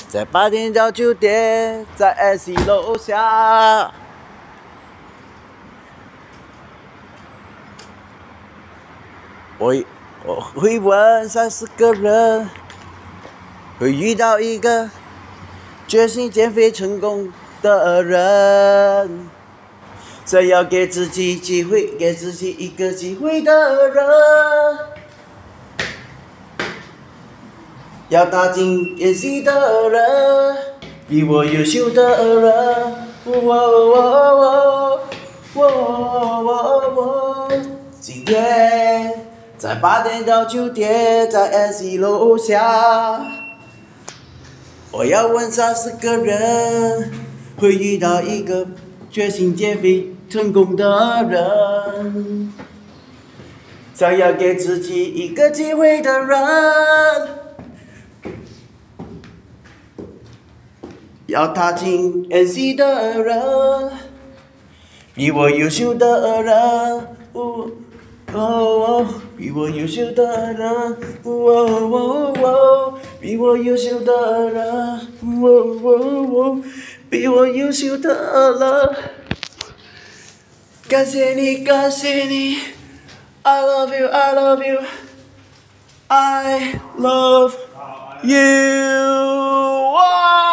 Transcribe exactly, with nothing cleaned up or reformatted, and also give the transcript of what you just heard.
在八点到九点，在 S E 楼下。我我会问三十个人，会遇到一个决心减肥成功的人。想要给自己机会，给自己一个机会的人，要踏进演戏的人，比我优秀的人。喔喔喔喔喔，今天在八点到九点，在 S E 楼下，我要问三十个人，会遇到一个决心减肥成功的人，想要给自己一个机会的人，要踏进 S E 的人，比我优秀的人，哦哦，比我优秀的人，哦哦哦，比我优秀的人，哦哦哦，比我优秀的人。感谢你，感谢你 ，I love you, I love you, I love you.